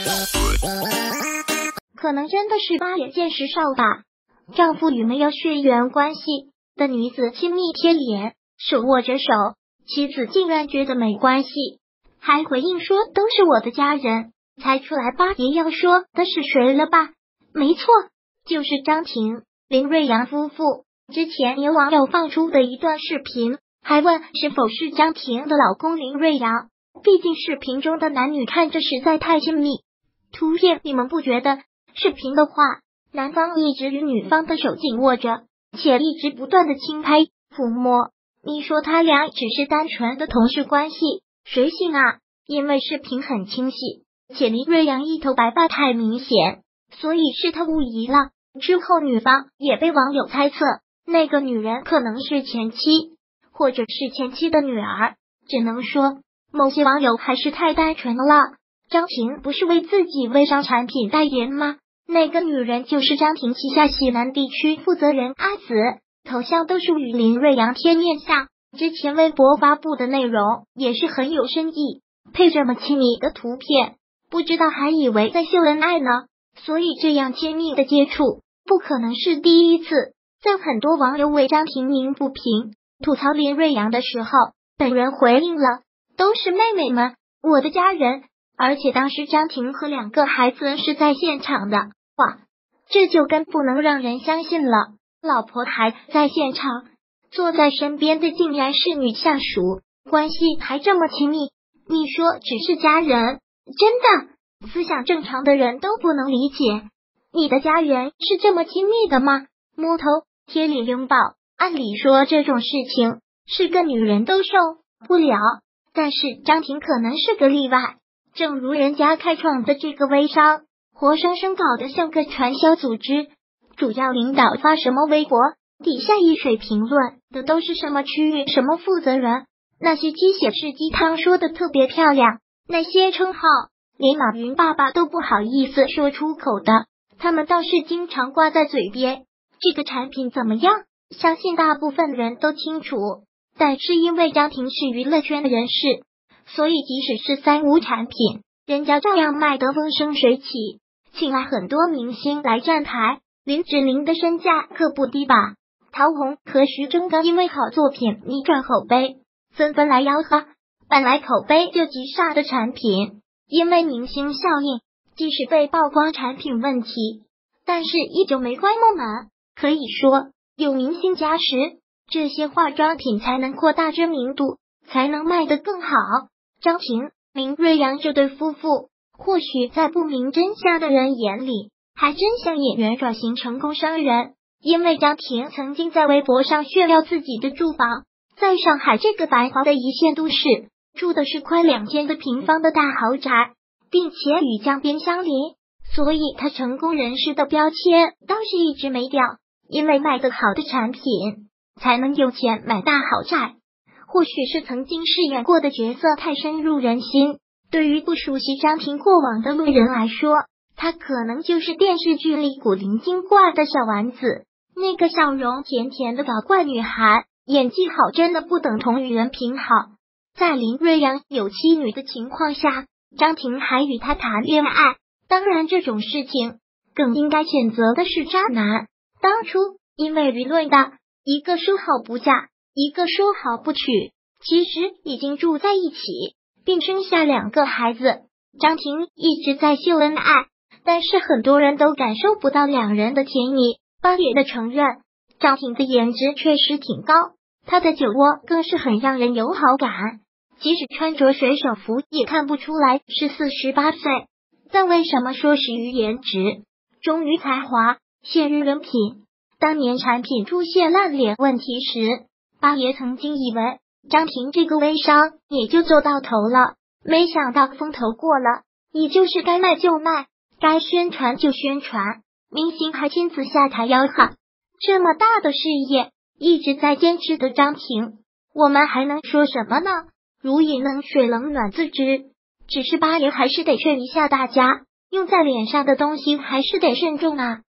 可能真的是八爷见识少吧。丈夫与没有血缘关系的女子亲密贴脸，手握着手，妻子竟然觉得没关系，还回应说都是我的家人。猜出来八爷要说的是谁了吧？没错，就是张庭、林瑞阳夫妇。之前有网友放出的一段视频，还问是否是张庭的老公林瑞阳，毕竟视频中的男女看着实在太亲密。图片你们不觉得？视频的话，男方一直与女方的手紧握着，且一直不断的轻拍抚摸。你说他俩只是单纯的同事关系，谁信啊？因为视频很清晰，且林瑞阳一头白发太明显，所以是他误疑了。之后女方也被网友猜测，那个女人可能是前妻，或者是前妻的女儿。只能说，某些网友还是太单纯了。张庭不是为自己微商产品代言吗？那个女人就是张庭旗下西南地区负责人阿紫，头像都是与林瑞阳贴面像。之前微博发布的内容也是很有深意，配这么亲密的图片，不知道还以为在秀恩爱呢。所以这样亲密的接触不可能是第一次。在很多网友为张庭鸣不平，吐槽林瑞阳的时候，本人回应了，都是妹妹们，我的家人。而且当时张庭和2个孩子是在现场的，哇，这就更不能让人相信了。老婆还在现场，坐在身边的竟然是女下属，关系还这么亲密。你说只是家人，真的，思想正常的人都不能理解。你的家人是这么亲密的吗？摸头、贴脸、拥抱，按理说这种事情是个女人都受不了，但是张庭可能是个例外。正如人家开创的这个微商，活生生搞得像个传销组织，主要领导发什么微博，底下一水评论的都是什么区域什么负责人，那些鸡血式鸡汤说的特别漂亮，那些称号连马云爸爸都不好意思说出口的，他们倒是经常挂在嘴边。这个产品怎么样？相信大部分人都清楚，但是因为张庭是娱乐圈的人士，所以即使是3无产品，人家照样卖得风生水起，请来很多明星来站台。林志玲的身价可不低吧？陶虹和徐峥刚因为好作品逆转口碑，纷纷来吆喝。本来口碑就极差的产品，因为明星效应，即使被曝光产品问题，但是依旧没关木门。可以说，有明星加持，这些化妆品才能扩大知名度，才能卖得更好。张庭、林瑞阳这对夫妇，或许在不明真相的人眼里，还真像演员转型成功商人。因为张庭曾经在微博上炫耀自己的住房，在上海这个繁华的一线都市，住的是快2000个平方的大豪宅，并且与江边相邻，所以他成功人士的标签倒是一直没掉。因为卖得好的产品，才能有钱买大豪宅。或许是曾经饰演过的角色太深入人心，对于不熟悉张庭过往的路人来说，她可能就是电视剧里古灵精怪的小丸子，那个笑容甜甜的搞怪女孩。演技好真的不等同于人品好。在林瑞阳有妻女的情况下，张庭还与他谈恋爱，当然这种事情更应该谴责的是渣男。当初因为舆论的，一个说好不嫁，一个说好不娶，其实已经住在一起，并生下2个孩子。张庭一直在秀恩爱，但是很多人都感受不到2人的甜蜜。八爷的承认，张庭的颜值确实挺高，她的酒窝更是很让人有好感，即使穿着水手服也看不出来是48岁。但为什么说始于颜值，忠于才华，陷于人品？当年产品出现烂脸问题时，八爷曾经以为张庭这个微商也就做到头了，没想到风头过了，你就是该卖就卖，该宣传就宣传，明星还亲自下台吆喝。这么大的事业，一直在坚持的张庭，我们还能说什么呢？如饮冷水，冷暖自知。只是八爷还是得劝一下大家，用在脸上的东西还是得慎重啊。